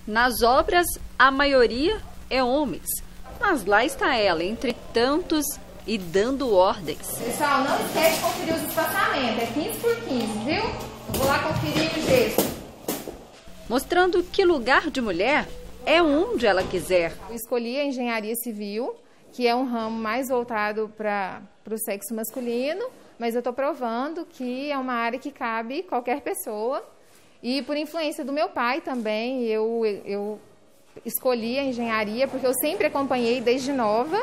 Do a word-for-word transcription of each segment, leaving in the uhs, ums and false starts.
Nas obras, a maioria é homens, mas lá está ela, entre tantos e dando ordens. Pessoal, não esquece de conferir os espaçamentos, é quinze por quinze, viu? Eu vou lá conferir o gesso. Mostrando que lugar de mulher é onde ela quiser. Eu escolhi a engenharia civil, que é um ramo mais voltado para o sexo masculino, mas eu estou provando que é uma área que cabe qualquer pessoa. E por influência do meu pai também, eu, eu escolhi a engenharia, porque eu sempre acompanhei desde nova.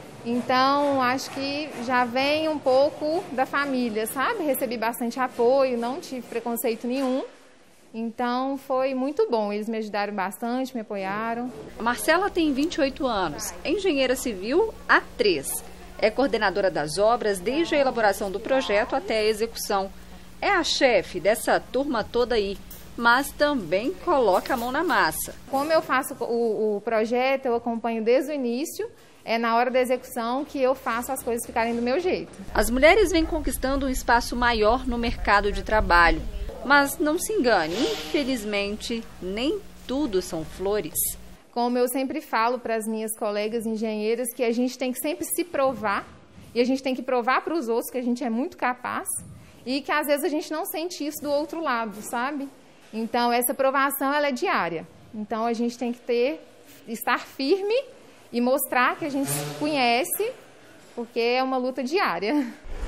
Então, acho que já vem um pouco da família, sabe? Recebi bastante apoio, não tive preconceito nenhum. Então, foi muito bom. Eles me ajudaram bastante, me apoiaram. A Marcela tem vinte e oito anos, é engenheira civil há três. É coordenadora das obras desde a elaboração do projeto até a execução. É a chefe dessa turma toda aí, mas também coloca a mão na massa. Como eu faço o, o projeto, eu acompanho desde o início. É na hora da execução que eu faço as coisas ficarem do meu jeito. As mulheres vêm conquistando um espaço maior no mercado de trabalho. Mas não se engane, infelizmente, nem tudo são flores. Como eu sempre falo para as minhas colegas engenheiras, que a gente tem que sempre se provar, e a gente tem que provar para os outros que a gente é muito capaz, e que às vezes a gente não sente isso do outro lado, sabe? Então, essa provação ela é diária. Então, a gente tem que ter, estar firme e mostrar que a gente conhece, porque é uma luta diária.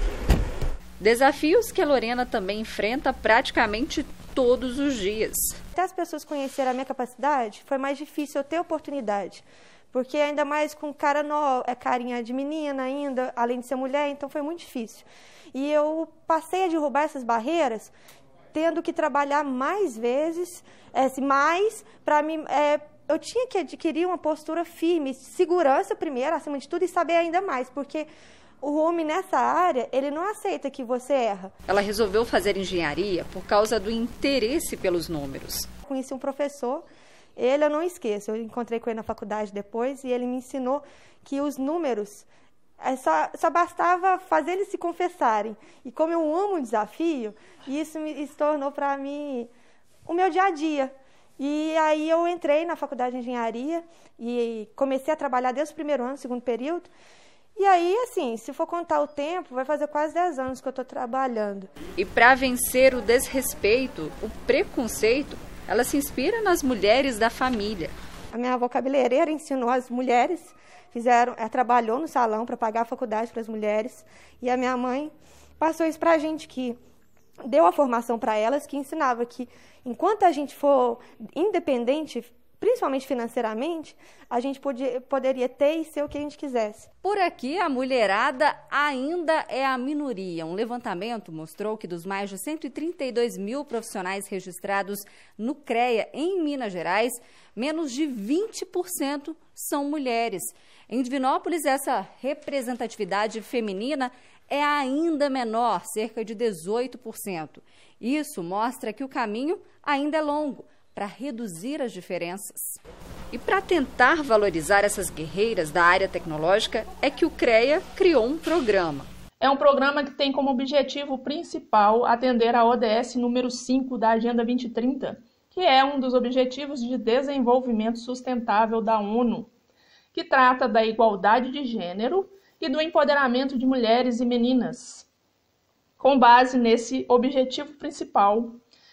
Desafios que a Lorena também enfrenta praticamente todos os dias. Até as pessoas conhecerem a minha capacidade, foi mais difícil eu ter oportunidade. Porque ainda mais com cara nova, é carinha de menina ainda, além de ser mulher, então foi muito difícil. E eu passei a derrubar essas barreiras, tendo que trabalhar mais vezes, é, mais, para mim... É, eu tinha que adquirir uma postura firme, segurança primeiro, acima de tudo, e saber ainda mais, porque o homem nessa área, ele não aceita que você erra. Ela resolveu fazer engenharia por causa do interesse pelos números. Conheci um professor, ele eu não esqueço, eu encontrei com ele na faculdade depois, e ele me ensinou que os números, só, só bastava fazer eles se confessarem. E como eu amo o desafio, isso me se tornou para mim o meu dia a dia. E aí eu entrei na faculdade de engenharia e comecei a trabalhar desde o primeiro ano, segundo período. E aí, assim, se for contar o tempo, vai fazer quase dez anos que eu estou trabalhando. E para vencer o desrespeito, o preconceito, ela se inspira nas mulheres da família. A minha avó cabeleireira ensinou as mulheres, fizeram, ela trabalhou no salão para pagar a faculdade para as mulheres. E a minha mãe passou isso para a gente, que deu a formação para elas, que ensinava que enquanto a gente for independente, principalmente financeiramente, a gente podia, poderia ter e ser o que a gente quisesse. Por aqui, a mulherada ainda é a minoria. Um levantamento mostrou que dos mais de cento e trinta e dois mil profissionais registrados no CREA em Minas Gerais, menos de vinte por cento são mulheres. Em Divinópolis, essa representatividade feminina é ainda menor, cerca de dezoito por cento. Isso mostra que o caminho ainda é longo para reduzir as diferenças. E para tentar valorizar essas guerreiras da área tecnológica, é que o CREA criou um programa. É um programa que tem como objetivo principal atender a O D S número cinco da Agenda vinte trinta, que é um dos Objetivos de Desenvolvimento Sustentável da ONU, que trata da igualdade de gênero e do empoderamento de mulheres e meninas. Com base nesse objetivo principal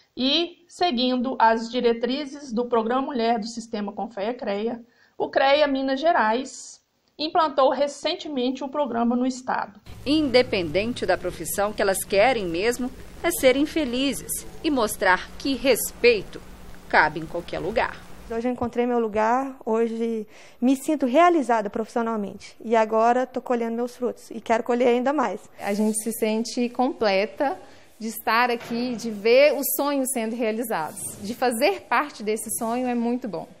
e seguindo as diretrizes do Programa Mulher do Sistema Confea-CREA, o CREA Minas Gerais implantou recentemente o programa no estado. Independente da profissão, que elas querem mesmo é serem felizes e mostrar que respeito cabe em qualquer lugar. Hoje eu encontrei meu lugar, hoje me sinto realizada profissionalmente. E agora estou colhendo meus frutos e quero colher ainda mais. A gente se sente completa de estar aqui, de ver os sonhos sendo realizados. De fazer parte desse sonho é muito bom.